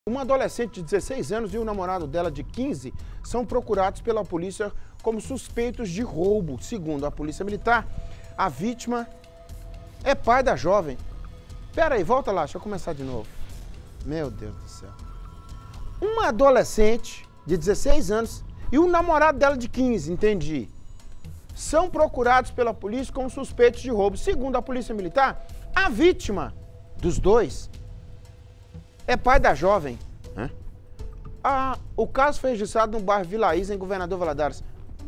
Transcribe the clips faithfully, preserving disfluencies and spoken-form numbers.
Uma adolescente de dezesseis anos e o namorado dela de quinze são procurados pela polícia como suspeitos de roubo. Segundo a polícia militar, a vítima é pai da jovem. Pera aí, volta lá, deixa eu começar de novo. Meu Deus do céu. Uma adolescente de dezesseis anos e o namorado dela de quinze, entendi, são procurados pela polícia como suspeitos de roubo. Segundo a polícia militar, a vítima dos dois é pai da jovem. Né? Ah, o caso foi registrado no bairro Vila Isa, em Governador Valadares.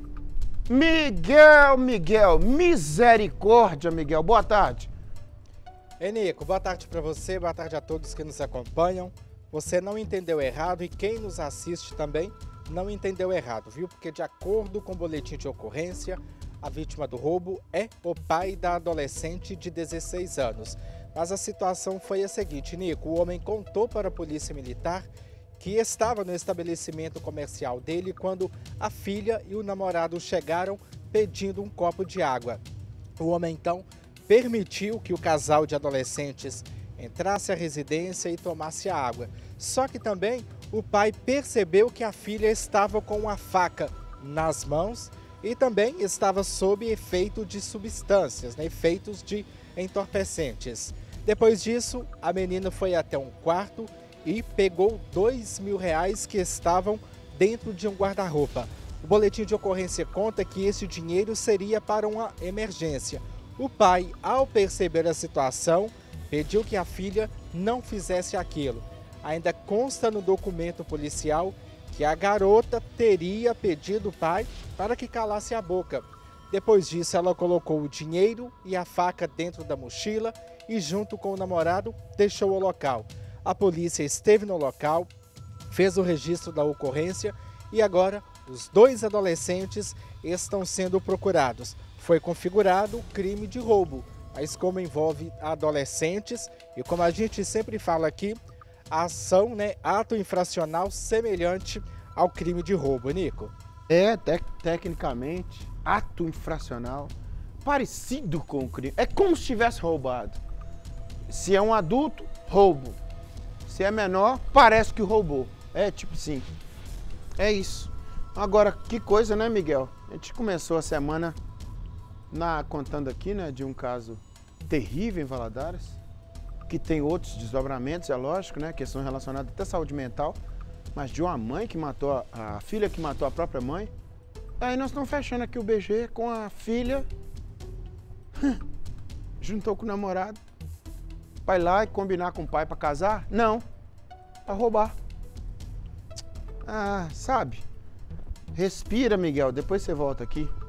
Miguel, Miguel, misericórdia, Miguel. Boa tarde. Ei, Nico, boa tarde para você, boa tarde a todos que nos acompanham. Você não entendeu errado e quem nos assiste também não entendeu errado, viu? Porque de acordo com o boletim de ocorrência, a vítima do roubo é o pai da adolescente de dezesseis anos. Mas a situação foi a seguinte, Nico, o homem contou para a polícia militar que estava no estabelecimento comercial dele quando a filha e o namorado chegaram pedindo um copo de água. O homem, então, permitiu que o casal de adolescentes entrasse à residência e tomasse a água. Só que também o pai percebeu que a filha estava com uma faca nas mãos e também estava sob efeito de substâncias, né, efeitos de entorpecentes. Depois disso, a menina foi até um quarto e pegou dois mil reais que estavam dentro de um guarda-roupa. O boletim de ocorrência conta que esse dinheiro seria para uma emergência. O pai, ao perceber a situação, pediu que a filha não fizesse aquilo. Ainda consta no documento policial que a garota teria pedido o pai para que calasse a boca. Depois disso, ela colocou o dinheiro e a faca dentro da mochila e, junto com o namorado, deixou o local. A polícia esteve no local, fez o registro da ocorrência e agora os dois adolescentes estão sendo procurados. Foi configurado o crime de roubo, mas como envolve adolescentes e como a gente sempre fala aqui, a ação, né, ato infracional semelhante ao crime de roubo, Nico. É, te tecnicamente, ato infracional parecido com o crime. É como se tivesse roubado. Se é um adulto, roubo. Se é menor, parece que roubou. É tipo assim. É isso. Agora, que coisa, né, Miguel? A gente começou a semana na, contando aqui, né, de um caso terrível em Valadares, que tem outros desdobramentos, é lógico, né, questões relacionadas até à saúde mental, mas de uma mãe que matou, a, a filha que matou a própria mãe. Aí nós estamos fechando aqui o B G com a filha, juntou com o namorado, vai lá e combinar com o pai para casar? Não, para roubar. Ah, sabe? Respira, Miguel, depois você volta aqui.